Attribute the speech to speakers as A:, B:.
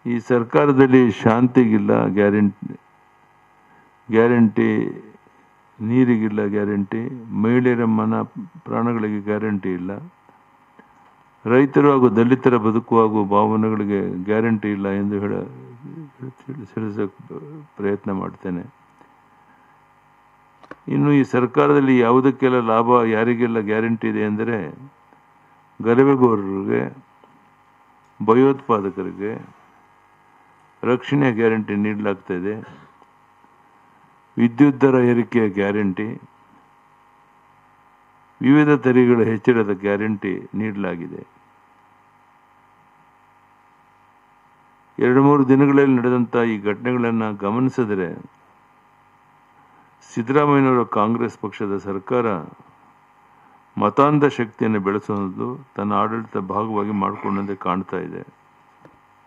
A: ಈ ಸರ್ಕಾರದಲ್ಲಿ ಶಾಂತಿಗಿಲ್ಲ guarantee, ನೀರಿಗಿಲ್ಲ guarantee, ಮಹಿಳೆಯರ ಪ್ರಾಣಗಳಿಗೆ ಗ್ಯಾರಂಟಿ ಇಲ್ಲ, ರೈತರು ಹಾಗೂ ದಲಿತರ ಬದುಕು ಹಾಗೂ ಭಾವನೆಗಳಿಗೆ ಗ್ಯಾರಂಟಿ ಇಲ್ಲ ಎಂದು ತಿಳಿಸೋಕೆ ಪ್ರಯತ್ನ ಮಾಡ್ತೇನೆ. ಇನ್ನು ಈ ಸರ್ಕಾರದಲ್ಲಿ ಯಾವುದಕ್ಕೆಲ್ಲ ಲಾಭ, ಯಾರಿಗೆಲ್ಲ ಗ್ಯಾರಂಟಿ ಇದೆ ಎಂದರೆ ಗಲಭೆಗೋರರಿಗೆ, ಭಯೋತ್ಪಾದಕರಿಗೆ ರಕ್ಷಣೆ ಗ್ಯಾರಂಟಿ ನೀಡಲಾಗ್ತಾ ಇದೆ, ವಿದ್ಯುತ್ ದರ ಏರಿಕೆಯ ಗ್ಯಾರಂಟಿ, ವಿವಿಧ ತೆರಿಗೆಗಳ ಹೆಚ್ಚಳದ ಗ್ಯಾರಂಟಿ ನೀಡಲಾಗಿದೆ. 2-3 ದಿನಗಳಲ್ಲಿ ನಡೆದಂಥ ಈ ಘಟನೆಗಳನ್ನು ಗಮನಿಸಿದರೆ ಸಿದ್ದರಾಮಯ್ಯನವರ ಕಾಂಗ್ರೆಸ್ ಪಕ್ಷದ ಸರ್ಕಾರ ಮತಾಂಧ ಶಕ್ತಿಯನ್ನು ಬೆಳೆಸುವುದು ತನ್ನ ಆಡಳಿತ ಭಾಗವಾಗಿ ಮಾಡಿಕೊಂಡಂತೆ ಕಾಣ್ತಾ ಇದೆ.